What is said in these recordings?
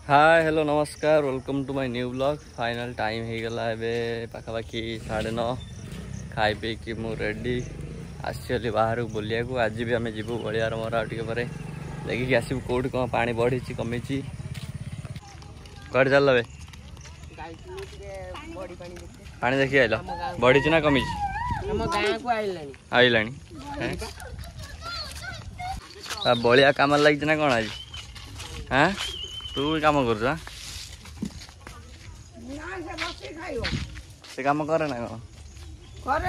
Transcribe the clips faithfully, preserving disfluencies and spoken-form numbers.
हाय hello नमस्कार welcome to my new blog. Final time हो गला पाखापाखि साढ़े नौ खाई पी कि मु रेडी आसली बाहर बुलिया को। आज भी आम जीवु बलियार मोर आगे देखिए आसबू कौटी कौन पानी बढ़ी कमी कड़े चल पानी देखिए आइल बढ़ी ना कमी आइला बलिया कम लगी ना कौन आज हाँ तू भी काम कर से काम करे ना कौन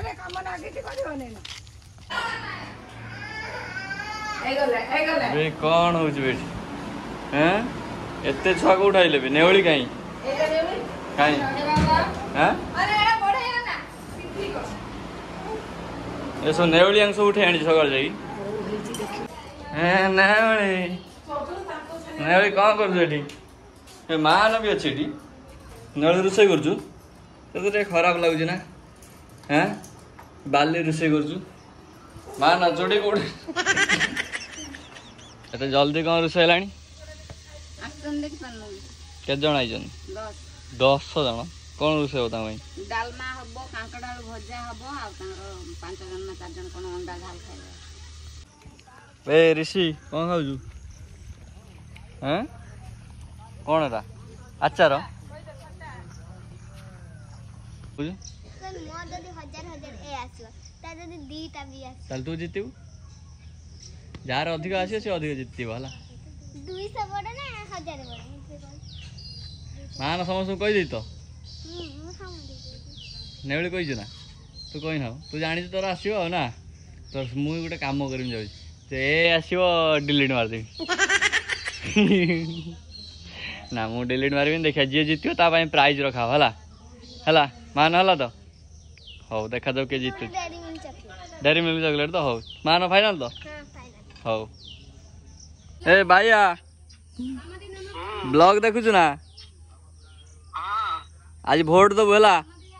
कौन हो एते छुआ को उठाइले भी नेवली कहीं कहीं हाँ ये सब नेवली अंश उठे आनी सकाल जाई नेवली नेवली कौन कर मान भी अच्छी नली रोसे कर खराब लगुच ना हाँ बाली रोसे कर मान चोटी कौट एत जल्दी कौन रोसे है के जन आई दस जन कौन रोसे हो डालमा हबो कांकड़ा भजा हबो आ पांच जन ना चार जन कोन अंडा झाल खाइबे। ए ऋषि कौन खाऊ हैं कौन है आचार चल तू जीतू जार अधिक आसी से अधिक जीत है मान समस्त कही तो नेवली कही ना तू कही ना तू जानी तोर आसो ना तो मुझे गोटे कम कर आसो डिलीट मारदेवी ना मु डिलीट मारि देखा जी जीत प्राइज रखा है है मान है तो हौ देखा जाऊ किए जीतु डेरी मिल्क चॉकलेट तो हौ मान फाइनल तो हौ ए भाइया ब्लॉग देखु ना आज भोट दबु है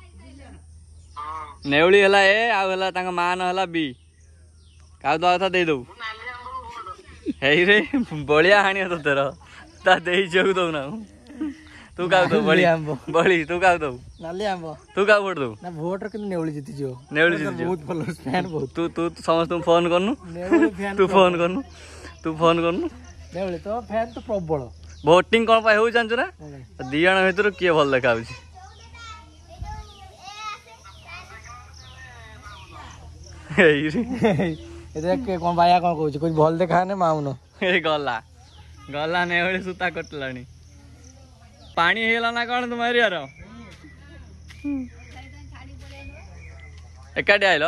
नेवली है ए आ मान है बी का दवा कथा दे दो रे बलिया हाणी तो तेर ता दे जो दौना तू का दो बड़ी बड़ी तू का दो नाली आंबो तू का वोट दो ना वोट रे किन नेवली जीति जो नेवली जीति बहुत फॉलोअर्स फैन बहुत तू तू समस्त फोन करनु नेवली फैन तू फोन करनु तू फोन करनु नेवली तो फैन तो प्रबल वोटिंग कोन पाई हो जानछ ना दी जण भीतर के भल देखा होछि ए देख के कोन भाया कोन कहू कुछ भल देखा ने माउनो ए गला गला नेवली सुता कटलानी पानी हेला ना कौन तुम्हारी यार एकाटी आइल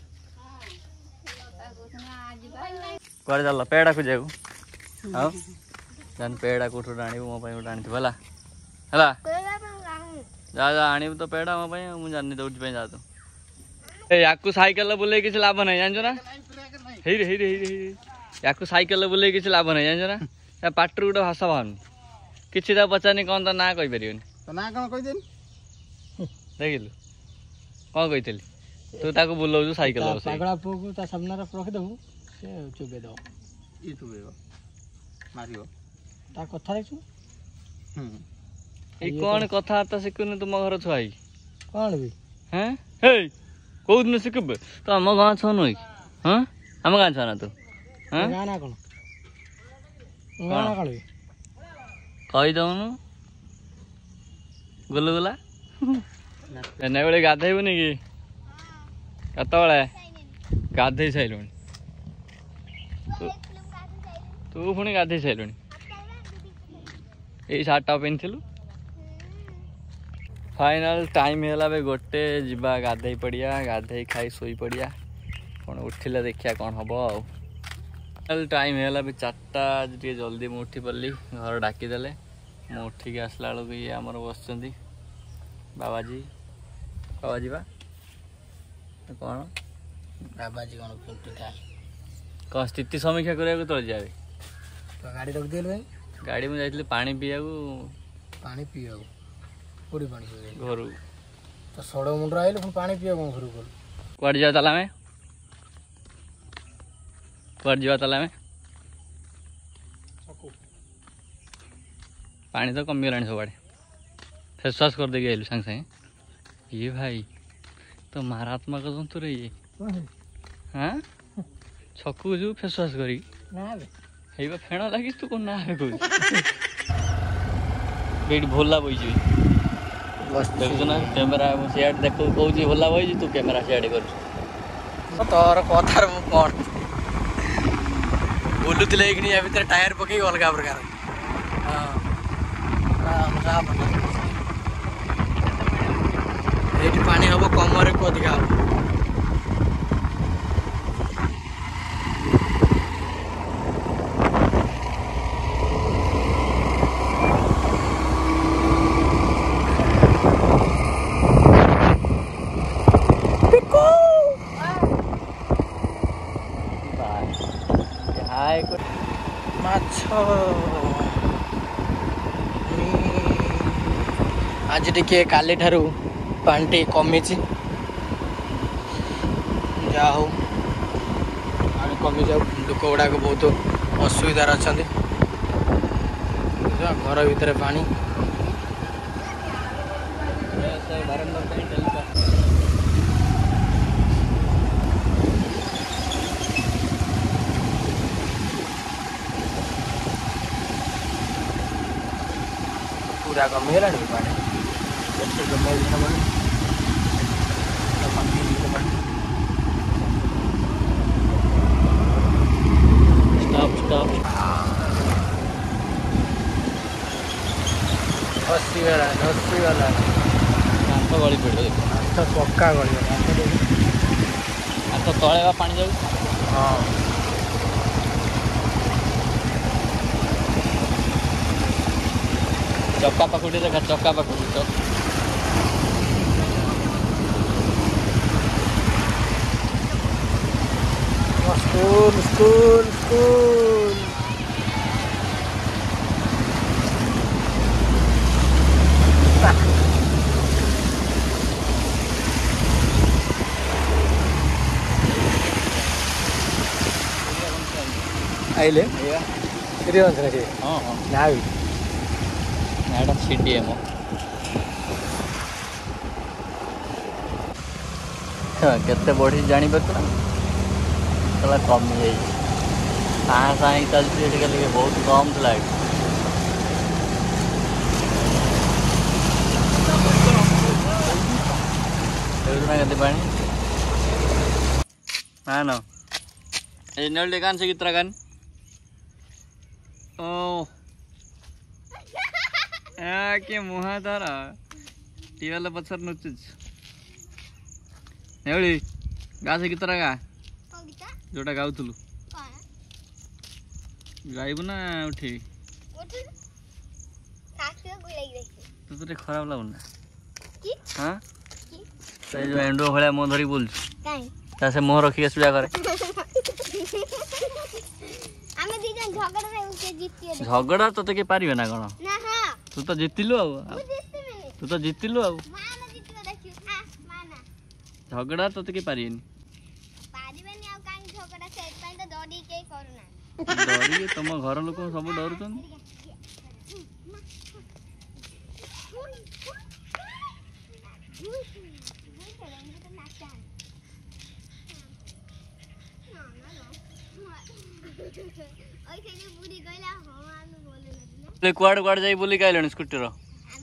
कड़े चल पेड़ा को जाऊ हाँ जान पेड़ा कौट आण मो गोटे आनी है है जा जा आण तो पेड़ा मो मुझे जानी दौड़ी जा तू या साइकेल बुले किसी लाभ ना जान ना हे रे हे रे या साइकेल बुले किसी लाभ ना जान ना पाटर गोटे भाषा बाहर किसी तो पचारनी कौन तो ना कही पार ना कौन कही देखिलु कौन कही तू ताको बुलाऊ साइकेल पागला पुओ को ता सामने रखि दबु से चुबे दो ई चुबेबो मारियो ता कथा देखु हम ए कौन कथा त सिकुन तुम घर छुआई कौन भी हैं हे को दिन सिकबे तो हम गां छ नई हां हम गां छ ना तू हां गाना कोन गाना कोन कही दौनु गुलगुला बेले गाधेबुनि कि कतबले गाधे सारू तू पुणी गाधे सारू यही सार्टा पिंधलु फाइनल टाइम है गोटे जीवा गाधे पड़िया गाधे खाई शोई पड़िया कौन उठिले देखिया कौन हम आउ टाइम है चार्टा जल्दी मुझे उठी पड़ी घर डाकीदे मु उठिक आसला बेलू ये आमर बस बाबाजी बाबाजी बा कौन बाबाजी कौन कौन स्थिति समीक्षा करने तो जाए तो गाड़ी रख दिए गाड़ी में जाइए पानी पीया पानी पीया पूरी पानी घर तो सड़ मुंड आइल पानी पीया घर को कौड़ जा ताला में कौड़ जा ताला में पानी तो कमीगला सब आड़े फेस वाश कर देगी आइलु सांगे सांगे ये भाई तो मारात्मक जंतु रे ये हाँ छकु जो फेस वाश करी हेबा फेण लगी तू कौन ना बेट भोला बई देखु ना कैमेरा सियाड देख कौन भोला बई तू कैमेरा सियाड कर तोर कथार मु कौन बुलुले या भितर टायर पकई अलग प्रकार ये पानी हम कमर को अधिका हम आज टिके काली ठारू पानी कमी जा हो पानी कमी जाऊ लोक गुड़ाक बहुत असुविधार अच्छा घर भितर पानी पूरा कमीगला पानी स्टॉप स्टॉप धसी गला धसी गला हाथ गली पड़े हाथ पक्का गली हाथ तले पानी जाऊ हाँ चक्का पकुड़ी देखा चक्का पकुड़ी तो स्कूल स्कूल स्कूल आइले हाँ हाँ ना एटा सीडीएम केते बढ़ी जानी पार ना कमी जाए साँ साँ चलती बहुत कम थी केते पानी हाँ न ये नल कान से कितना कान ओ के मुहा तारा टीवाला पत्थर नुचुच नेवली गा से कितना गा जोटा गाउथुलु गाइबु ना उठी तो तो खराब लागुना हाँ तो जो एंडो भलिया मुह धरी बोल से मुह रखिक सुजा करे झगड़ा तो के पारिबे ना कौन तू तो जीतिलु आ तू तो जीतिलु आ झगड़ा तो के पारिबेनी डरी तुम घर लोक सब डरुन कुआड़ कुआड़ जाई बुली काइलनी स्कूटी रो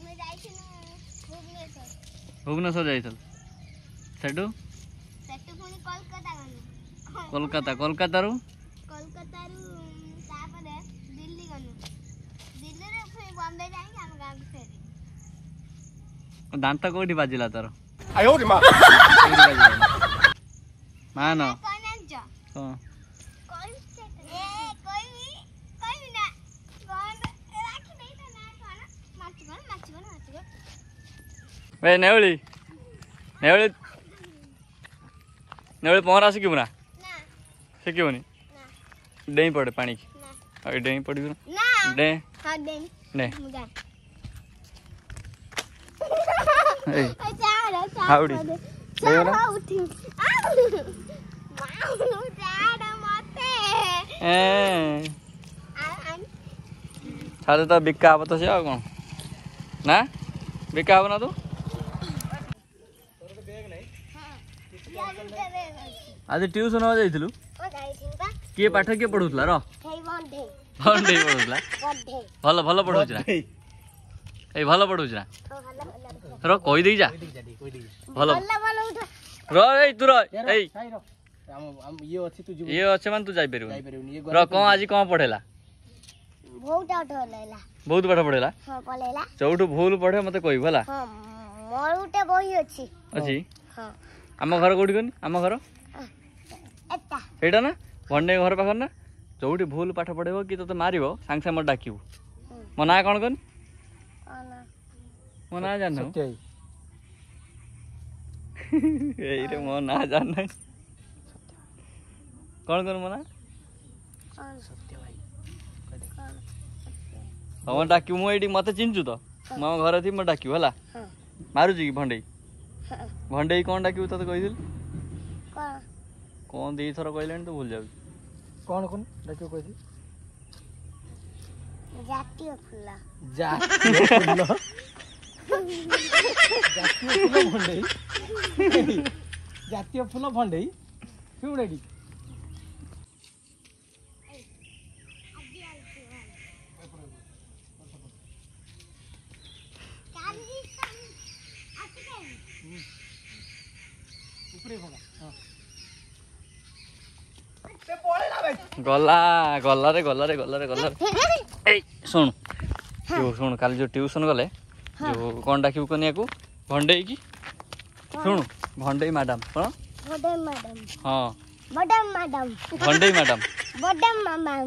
भुवनेश्वर जाइथल सेटू सेटू पुनी कोलकाता गनु कोलकाता कोलकाता रु कोलकाता रु तापरे दिल्ली गनु दिल्ली रे फिर बॉम्बे जाई हम गांव फेरी दांत कोठी बाजिला तार आयो रे मां मान हां वे नेवली नेवली नेवली पहरा शिखु ना शिखुनि डेई पड़े पानी की अरे डेई पड़ी ना डे हां डे डे ए हाउडी देवना उठी माऊ जाड़ा मते ए ଥରେ ତ ବିକା ହବ ତ ସେ ଆଉ କ'ଣ ନା ବିକା ହବ ନା ତୁ ଆଜି ଟ୍ୟୁସନ୍ ହବା ଯାଇଥିଲୁ କିଏ ପାଠ କିଏ ପଢୁଥିଲା ର ଭଣ୍ଡେଇ ପଢୁଥିଲା ଭଲ ଭଲ ପଢଉଛି ନା ଏଇ ଭଲ ପଢଉଛି ନା ର କହିଦେଇ ଯା ଭଲ ର ଏଇ ତୁ ର ଏଇ ଇଏ ଅଛି ମାନେ ତୁ ଯାଇପାରିବୁନି ର କ'ଣ ଆଜି କ'ଣ ପଢେଇଲା ବହୁତ ପାଠ ପଢେଇଲା ଯୋଉଠୁ ଭୁଲ ପଢେ ମତେ କହିବୁ ହେଲା ଅଛି ଆମ ଘର କୋଉଠି କହନି ଆମ ଘର ସେଇଟା ନା ଭଣ୍ଡେଇ ଘର ପାଖରେ ନା ଯୋଉଠି ଭୁଲ ପାଠ ପଢେଇବ କି ତୋତେ ମାରିବ ସାଙ୍ଗେ ସାଙ୍ଗେ ମତେ ଡାକିବୁ ମୋ ନାଁ କ'ଣ କହନି ମୋ ନାଁ ଜାଣିନ ଏଇରେ ମୋ ନାଁ ଜାଣିନାହିଁ କ'ଣ କର ମୋ ନାଁ ତମେ ଡାକିବୁ ମୁଁ ଏଇଠି ମତେ ଚିହ୍ନିଛୁ ତ ମୁଁ ଆମ ଘରେ ଥିବି ମତେ ଡାକିବୁ ହେଲା ମାରୁଛି କି ଭଣ୍ଡେଇ ଭଣ୍ଡେଇ କ'ଣ ଡାକିବୁ ତତେ କହିଥିଲି କ'ଣ ଦିଥର କହିଲେଣି ତୁ ଭୁଲି ଯାଉଛି କ'ଣ କ'ଣ ଡାକିବୁ କହିଥିଲି ଜାତୀୟ ଫୁଲ ଜାତୀୟ ଫୁଲ ଜାତୀୟ ଫୁଲ ଭଣ୍ଡେଇ ଜାତୀୟ ଫୁଲ ଭଣ୍ଡେଇ କେଉଁଠି गला गला रे गला रे गला रे गला ए सुन जो सुन काल जो ट्यूशन गले जो कौन डाकिबु कोनिया को भंडेई की सुन भंडेई मैडम कोन भंडेई मैडम हां मैडम मैडम भंडेई मैडम मैडम मैडम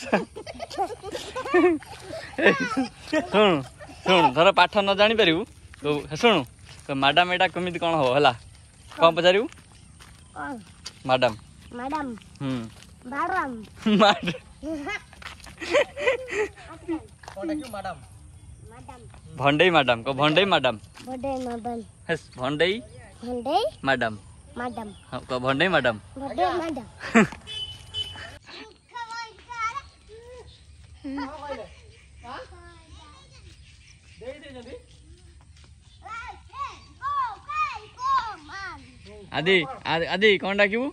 सुन सुन धर पाठ न जानि परिबु तो सुन तो मैडम एटा कमिति कोन हो हला कोन पचारिबु कोन मैडम मैडम हम मैडम मैडम कोन डाकिबु मैडम मैडम भंडेई मैडम को भंडेई मैडम भंडेई मैडम हस भंडेई भंडेई मैडम मैडम हां को भंडेई मैडम भंडेई मैडम आदि आदि कौन डाकिबू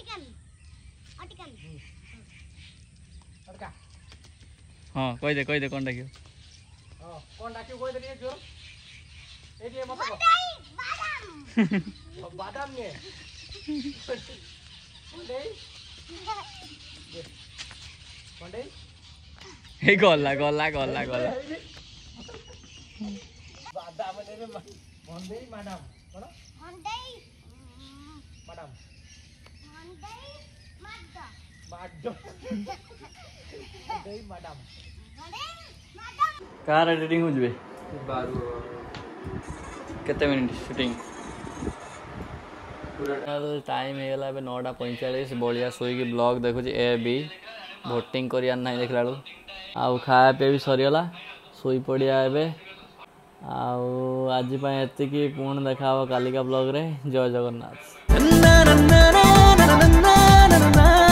हाँ कह दे कह दे कौन डाकिबू कौन डाकिबू कह दे जोर एडी मत बादाम बादाम ने कोंडे कोंडे हे गल्ला गल्ला गल्ला गल्ला बादाम ने रे भंडेई मैडम कोन भंडेई मैडम भंडेई मैडम मैडम भंडेई मैडम भंडेई मैडम कार एडिटिंग हो जबे बारू केते मिनिट शूटिंग पूरा टाइम हे गला बे नौ पैंतालीस बलिया सोई के ब्लॉग देखु ए बी वोटिंग करिया नहीं देखला लु आ खाया पे भी सरीगला सोई पड़िया एबे आउ आज एतिकी पुणी देखा कालिका ब्लॉग रे जय जगन्नाथ।